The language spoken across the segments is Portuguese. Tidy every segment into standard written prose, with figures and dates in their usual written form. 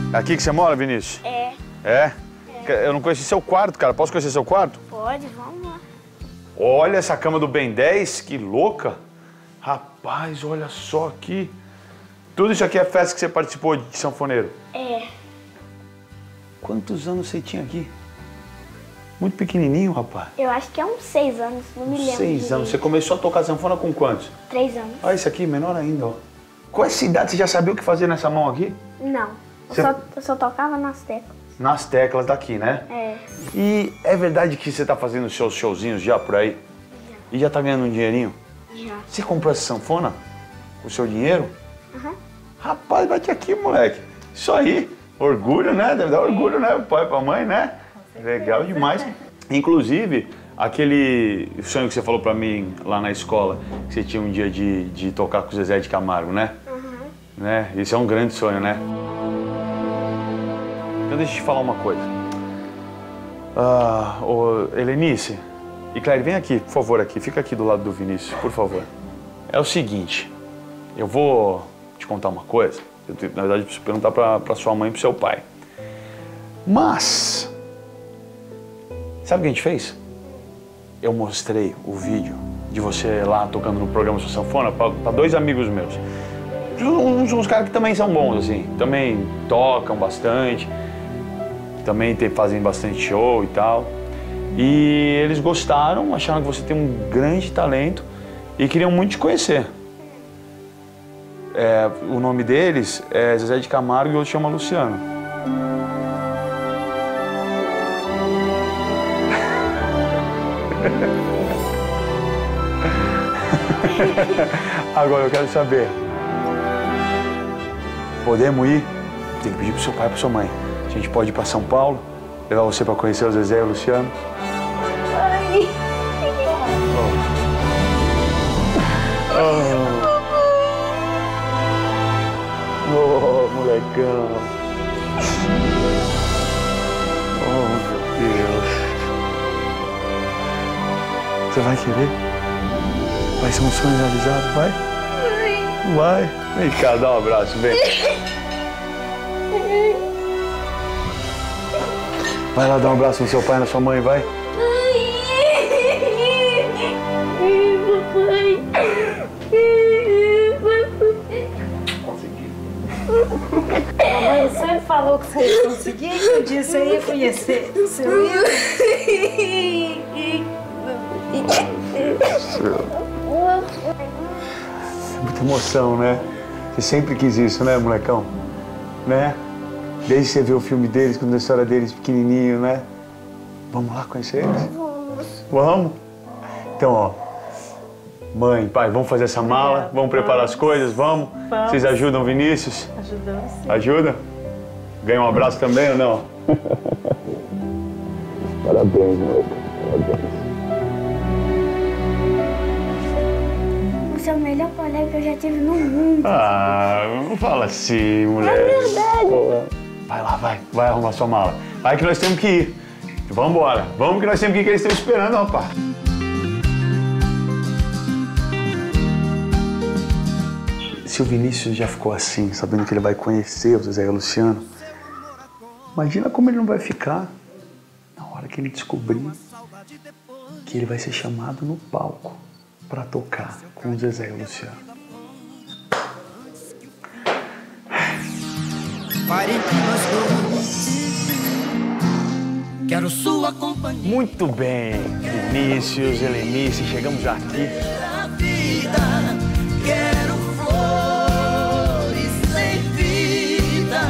Aqui que você mora, Vinícius? É. É? Eu não conheci seu quarto, cara. Posso conhecer seu quarto? Pode, vamos lá. Olha essa cama do Ben 10, que louca. Rapaz, olha só aqui. Tudo isso aqui é festa que você participou de sanfoneiro? É. Quantos anos você tinha aqui? Muito pequenininho, rapaz. Eu acho que é uns 6 anos, não me lembro. 6 anos. Você começou a tocar sanfona com quantos? 3 anos. Olha isso aqui, menor ainda, ó. Com essa idade, você já sabia o que fazer nessa mão aqui? Não, eu só tocava nas teclas. Nas teclas daqui, né? É. E é verdade que você tá fazendo os seus showzinhos já por aí? E já tá ganhando um dinheirinho? Já. Você comprou essa sanfona com o seu dinheiro? Aham. Rapaz, bate aqui, moleque. Isso aí. Orgulho, né? Deve dar orgulho, né? Pro pai, pra mãe, né? Legal demais. Inclusive, aquele sonho que você falou pra mim lá na escola, que você tinha um dia de tocar com o Zezé de Camargo, né? Né? Isso é um grande sonho, né? Então deixa eu te falar uma coisa. Helenice e Claire, vem aqui, por favor, aqui. Fica aqui do lado do Vinícius, por favor. É o seguinte, eu vou te contar uma coisa. Na verdade, eu preciso perguntar pra sua mãe e pro seu pai. Mas, sabe o que a gente fez? Eu mostrei o vídeo de você lá tocando no programa Sua Sanfona pra 2 amigos meus. Uns caras que também são bons, assim. Também tocam bastante. Também fazem bastante show e tal. E eles gostaram, acharam que você tem um grande talento e queriam muito te conhecer. O nome deles é Zezé de Camargo e o outro chama Luciano. Agora eu quero saber. Podemos ir? Tem que pedir pro seu pai e pra sua mãe. A gente pode ir pra São Paulo, levar você pra conhecer o Zezé e o Luciano. Ai. Molecão. Oh, meu Deus. Você vai querer? Vai ser um sonho realizado, vai? Vai. Vem cá, dá um abraço, vem. Vai lá dar um abraço no seu pai e na sua mãe, vai. A mãe sempre falou que você ia conseguir, que um dia você ia conhecer o seu ídolo. Muita emoção, né? Você sempre quis isso, né, molecão? Né? Desde que você viu o filme deles, quando a história deles pequenininho, né? Vamos lá conhecer eles? Vamos. Vamos? Então, ó. Mãe, pai, vamos fazer essa mala? Vamos preparar as coisas? Vamos? Vocês ajudam o Vinícius? Ajudamos sim. Ajuda? Ganha um abraço também ou não? Parabéns, moleque. Parabéns. Você é o melhor colega que eu já tive no mundo. Ah, não fala assim, moleque. É verdade. Pô, vai lá, vai arrumar sua mala. Vai que nós temos que ir. Vamos embora. Vamos que nós temos que ir, que eles estão esperando, rapaz. Se o Vinícius já ficou assim, sabendo que ele vai conhecer o Zezé e o Luciano, imagina como ele não vai ficar na hora que ele descobrir que ele vai ser chamado no palco para tocar com o Zezé e o Luciano. Pare entre nós dois. Quero sua companhia. Muito bem, Vinícius, Helenice, chegamos aqui. A vida, quero flores sem vida,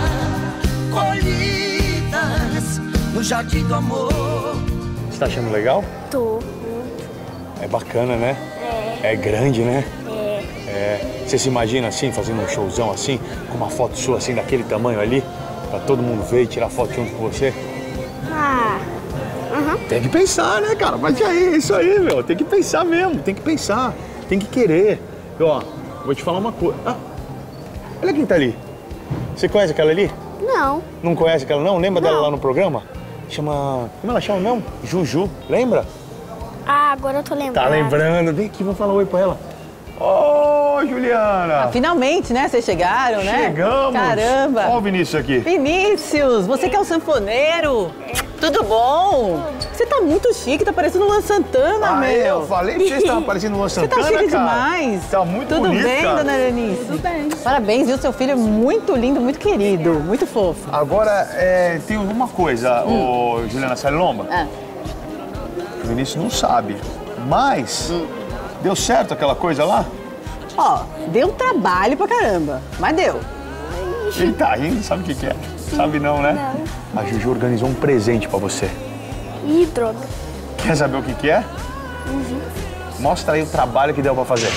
colhidas no jardim do amor. Você tá achando legal? Tô. É bacana, né? É grande, né? É. Você se imagina assim, fazendo um showzão assim, com uma foto sua assim, daquele tamanho ali, pra todo mundo ver e tirar foto junto com você? Tem que pensar, né, cara? Mas aí, isso aí, meu. Tem que pensar mesmo, tem que pensar, tem que querer. E, ó, vou te falar uma coisa. Ah, olha quem tá ali. Você conhece aquela ali? Não. Não conhece aquela não? Lembra dela lá no programa? Chama... Como ela chama mesmo? Juju, lembra? Ah, agora eu tô lembrando. Tá lembrando. Vem aqui, vamos falar oi pra ela. Oi, Ô, Juliana! Finalmente, né? Vocês chegaram, né? Chegamos! Caramba! Olha o Vinícius aqui. Vinícius, você que é o sanfoneiro? Tudo bom? Você tá muito chique, tá parecendo o Luan Santana, meu. Eu falei pra vocês que tava parecendo o Luan Você Santana, tá chique cara. demais. Tá muito Tudo bonito, bem, cara. dona Eunice? Tudo bem. Parabéns, viu? Seu filho é muito lindo, muito querido, muito fofo. Agora, tem uma coisa, ô, Juliana Salomba. Ah. O Vinícius não sabe, mas deu certo aquela coisa lá? Ó, deu um trabalho pra caramba, mas deu. Ele tá rindo, sabe o que é? Sabe não, né? Não. A Juju organizou um presente pra você. Ih, droga. Quer saber o que é? Mostra aí o trabalho que deu pra fazer.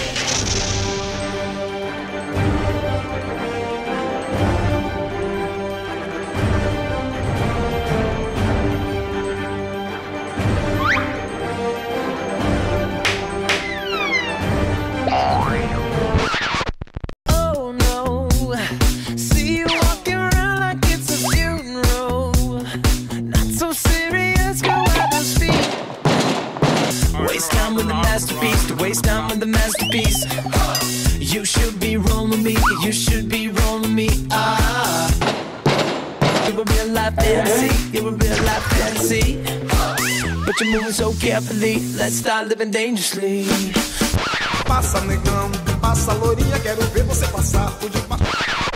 Oh no, see you walking around like it's a funeral. Not so serious, go at those feet. Waste time with the masterpiece, to waste time with the masterpiece. You should be rolling me, you should be rolling me. Ah, you're a real life fantasy, you're a real life fantasy. But you're moving so carefully, let's start living dangerously. Passa, negão, passa, lourinha, quero ver você passar por debaixo.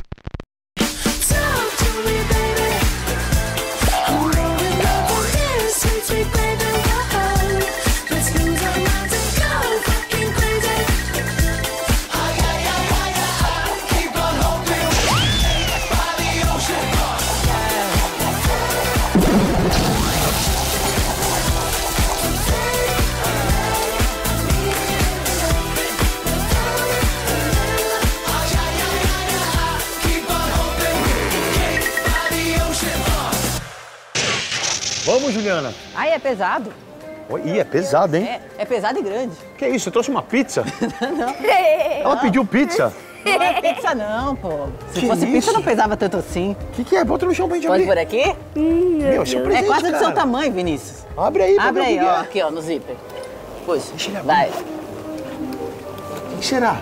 Talk to me, baby. I'm rolling up on this sweet, sweet baby. Let's lose our minds and go fucking crazy. Keep on hoping by the ocean. Keep on hoping by the ocean. Vamos, Juliana. Ai, é pesado. Ih, é pesado, hein? É pesado e grande. Que isso, você trouxe uma pizza? Não. Ela pediu pizza. Não é pizza não, pô. Se Que fosse isso? pizza não pesava tanto assim. O que é? Bota no chão pra gente Pode abrir. por aqui? Meu, esse é um É presente, quase do cara. seu tamanho, Vinícius. Abre aí, pra Abre ver aí, o que ó. é. Aqui, ó, no zíper. Puxa. Deixa ele abrir. Vai. O que será?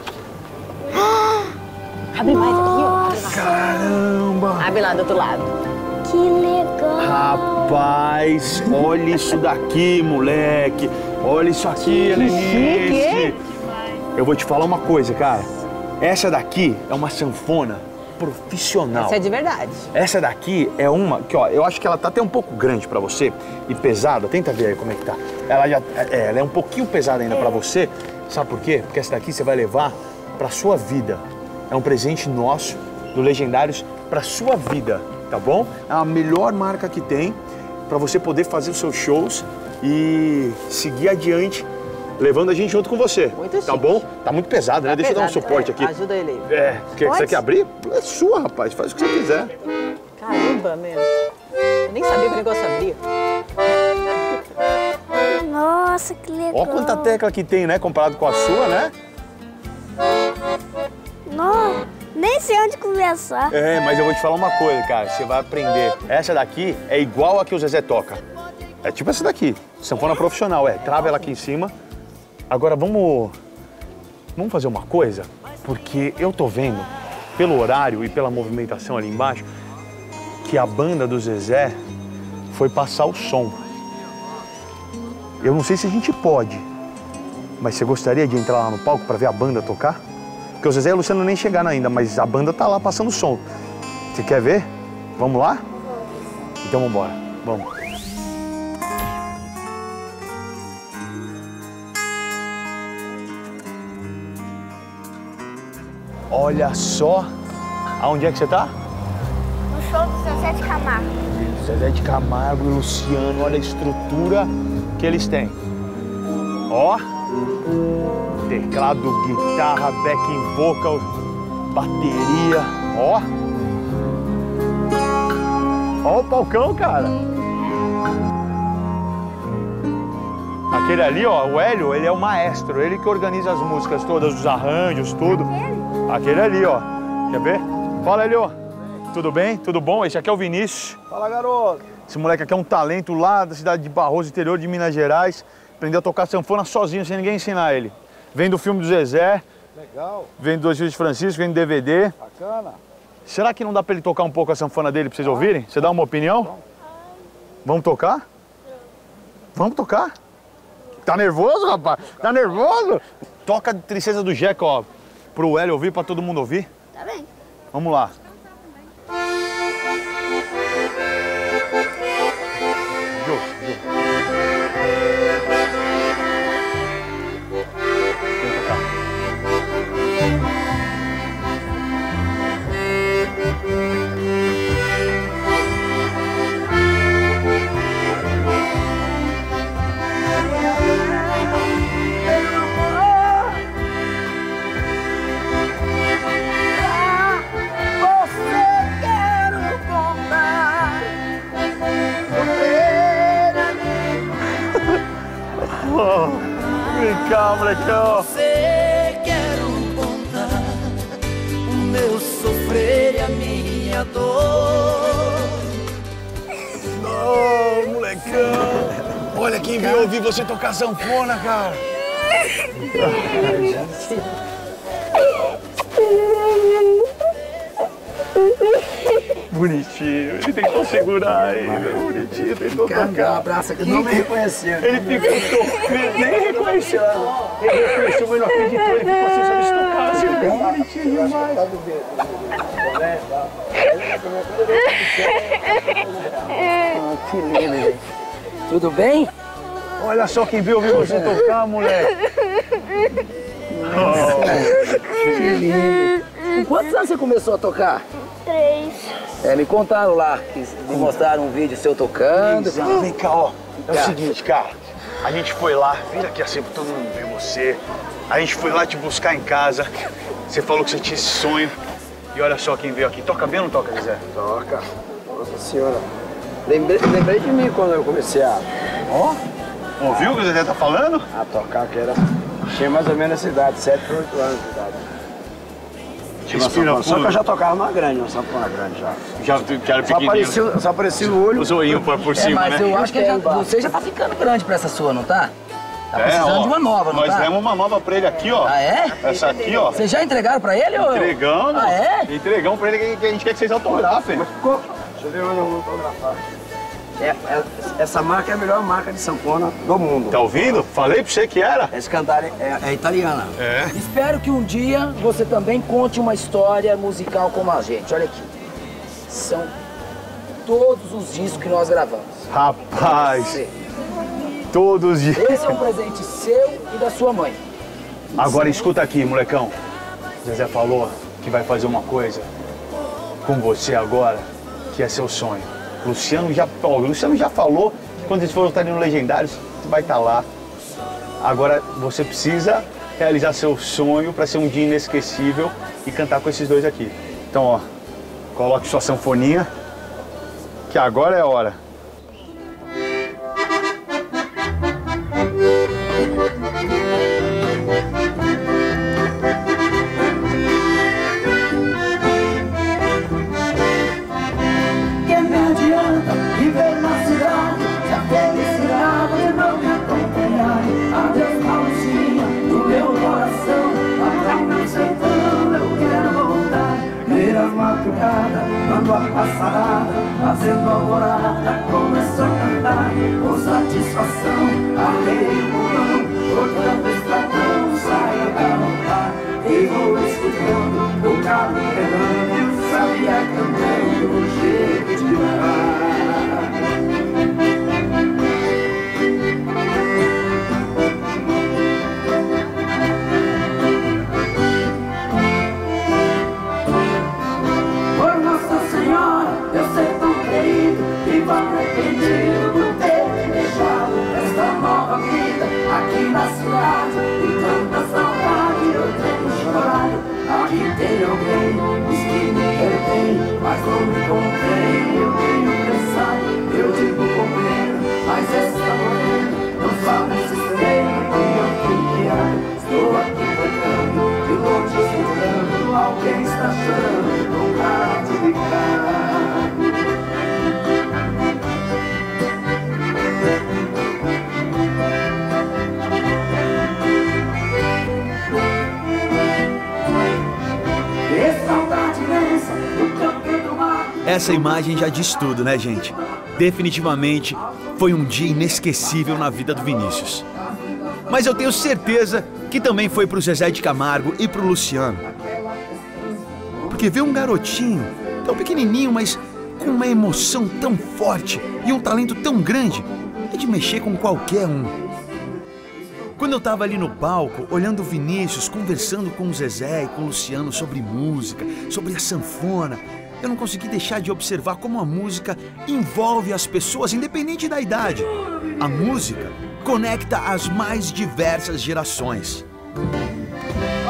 Abre mais aqui, ó. Abre mais. Caramba! Abre lá do outro lado. Que legal. Rapaz, olha isso daqui, moleque. Olha isso aqui, Helenice. chique. Eu vou te falar uma coisa, cara. Essa daqui é uma sanfona profissional. Isso é de verdade. Essa daqui é uma que, ó, eu acho que ela tá até um pouco grande pra você e pesada. Tenta ver aí como é que tá. Ela é um pouquinho pesada ainda pra você. Sabe por quê? Porque essa daqui você vai levar pra sua vida. É um presente nosso, do Legendários, pra sua vida, tá bom? É a melhor marca que tem pra você poder fazer os seus shows e seguir adiante, levando a gente junto com você. Muito tá chique. bom? Tá muito pesado, né? Deixa eu dar um pesado, suporte é. aqui. Ajuda ele aí. Você Pode? quer abrir? É sua, rapaz. Faz o que você quiser. Caramba, meu. Eu nem sabia que o negócio abria. Nossa, que legal. Olha quanta tecla que tem, né? Comparado com a sua, né? Não, nem sei onde começar. É, mas eu vou te falar uma coisa, cara. Você vai aprender. Essa daqui é igual a que o Zezé toca. É tipo essa daqui. Sanfona profissional, trava ela aqui em cima. Agora vamos fazer uma coisa? Porque eu tô vendo, pelo horário e pela movimentação ali embaixo, que a banda do Zezé foi passar o som. Eu não sei se a gente pode, mas você gostaria de entrar lá no palco para ver a banda tocar? Porque o Zezé e a Luciana nem chegaram ainda, mas a banda tá lá passando o som. Você quer ver? Vamos lá? Então vamos embora. Vamos. Olha só. Aonde é que você tá? No show do Zezé de Camargo. Zezé de Camargo e Luciano, olha a estrutura que eles têm. Ó, teclado, guitarra, backing vocal, bateria, ó. Ó o palcão, cara. Aquele ali, ó, o Hélio, ele é o maestro, ele que organiza as músicas todas, os arranjos, tudo. Aquele ali, ó. Quer ver? Fala, Hélio. Tudo bem? Tudo bom? Esse aqui é o Vinícius. Fala, garoto. Esse moleque aqui é um talento lá da cidade de Barroso, interior de Minas Gerais. Aprendeu a tocar sanfona sozinho, sem ninguém ensinar ele. Vem do filme do Zezé, Legal. Vem dois filhos de Francisco, vem DVD. Bacana. Será que não dá pra ele tocar um pouco a sanfona dele pra vocês ouvirem? Você dá uma opinião? Vamos tocar? Vamos tocar? Tá nervoso, rapaz? Tá nervoso? Toca a Tristeza do Jeca, ó, pro Hélio ouvir, pra todo mundo ouvir. Tá bem. Vamos lá. Jô. Vem tocar. Vem cá, molecão. Você quero contar o meu sofrer e a minha dor. Ô, molecão. Olha quem veio ouvir você tocar sanfona, cara. Bonitinho, ele tentou segurar ainda, bonitinho, tentou tocar. Um abraço aqui, não me reconheceu. Ele ficou tocando, nem reconheceu. Ele reconheceu, mas não acreditou, ele ficou assim, sabe, se tocar assim, bonitinho demais. Que lindo, gente. Tudo bem? Olha só quem veio ouvir você tocar, moleque. Que lindo. Com quantos anos você começou a tocar? 3. Me contaram lá, que me mostraram um vídeo seu tocando. Vem cá, ó. É o seguinte, cara. A gente foi lá, vira aqui assim pra todo mundo ver você. A gente foi lá te buscar em casa. Você falou que você tinha esse sonho. E olha só quem veio aqui. Toca bem ou não toca, Zé? Toca. Nossa senhora. Lembrei de mim quando eu comecei a Ouviu o que o Zé tá falando? tocar, que tinha mais ou menos essa idade, 7 para 8 anos de idade. Respira Só que eu fundo. já tocava uma grande, uma sanfona grande já. Já era pequenininho. Só aparecia o olho. O zoinho por cima, mas né? eu acho que você já tá ficando grande pra essa sua, não tá? Tá precisando ó, de uma nova, não nós tá? demos uma nova pra ele aqui, ó. Ah, é? Essa aqui, ó. Vocês já entregaram pra ele? Ou... Entregamos. Ah, é? Entregamos pra ele que a gente quer que vocês autografem. Deixa eu ver onde eu vou autografar. Essa marca é a melhor marca de sanfona do mundo. Tá ouvindo? Falei pra você que era. Essa Candale é italiana. É. Espero que um dia você também conte uma história musical como a gente. Olha aqui. São todos os discos que nós gravamos. Rapaz, Você. todos os dias. Esse é um presente seu e da sua mãe. Agora escuta aqui, molecão. Zezé falou que vai fazer uma coisa com você agora, que é seu sonho. O Luciano já falou que quando eles forem estar no Legendários, você vai estar lá. Agora você precisa realizar seu sonho para ser um dia inesquecível e cantar com esses dois aqui. Então, ó, coloque sua sanfoninha, que agora é a hora. Que me adianta viver na cidade se a felicidade não me acompanhar? Adeus, Paulistinha, do meu coração, lá pra meu sertão eu quero voltar. Ver as madrugadas, dando a passarada, fazendo alvorada, começou a cantar com satisfação. Arrei o bolão, cortando estradão, saio a galopar e vou escutando o carro ferrando. Sabia cantando o jeito de levar. Por Nossa Senhora, eu sei tão querido, vivo arrependido por ter me deixado esta nova vida aqui na cidade. E tanta saudade eu tenho chorado. Aqui tem alguém, diz que me quer bem, mas não me encontrei. Eu tenho pensado, eu digo compreendo, mas esta morena não sabe se estranha que eu fui criado. Estou aqui cantando, de longe escutando, alguém está chorando, não para de brincar. Essa imagem já diz tudo, né, gente? Definitivamente foi um dia inesquecível na vida do Vinícius. Mas eu tenho certeza que também foi pro Zezé de Camargo e pro Luciano. Porque ver um garotinho tão pequenininho, mas com uma emoção tão forte e um talento tão grande, é de mexer com qualquer um. Quando eu tava ali no palco, olhando o Vinícius, conversando com o Zezé e com o Luciano sobre música, sobre a sanfona, eu não consegui deixar de observar como a música envolve as pessoas, independente da idade. A música conecta as mais diversas gerações.